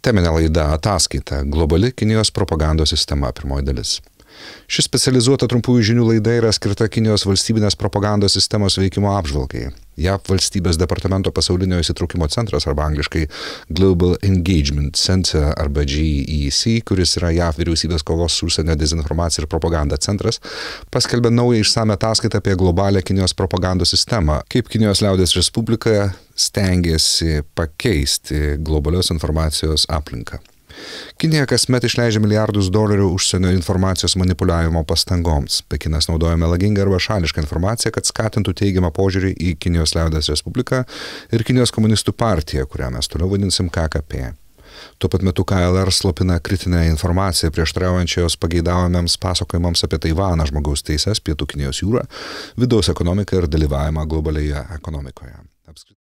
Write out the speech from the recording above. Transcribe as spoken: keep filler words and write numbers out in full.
Teminė laida ataskaita – globali Kinijos propagandos sistema, pirmoji dalis. Ši specializuota trumpųjų žinių laida yra skirta Kinijos valstybinės propagandos sistemos veikimo apžvalgai. J A V valstybės departamento pasaulinio įsitraukimo centras arba angliškai Global Engagement Center arba G E C, kuris yra J A V vyriausybės kovos su užsienio dezinformacija ir propaganda centras, paskelbė naują išsame ataskaitą apie globalią Kinijos propagandos sistemą, kaip Kinijos liaudies respublika stengiasi pakeisti globalios informacijos aplinką. Kinija kasmet išleidžia milijardus dolerių užsienio informacijos manipuliavimo pastangoms. Pekinas naudoja melagingą arba šališką informaciją, kad skatintų teigiamą požiūrį į Kinijos liaudies respubliką ir Kinijos komunistų partiją, kurią mes toliau vadinsim K K P. Tuo pat metu K L R slopina kritinę informaciją prieštaraujančią jos pageidavimams pasakojimams apie Taivaną, žmogaus teises, Pietų Kinijos jūrą, vidaus ekonomiką ir dalyvavimą globalioje ekonomikoje.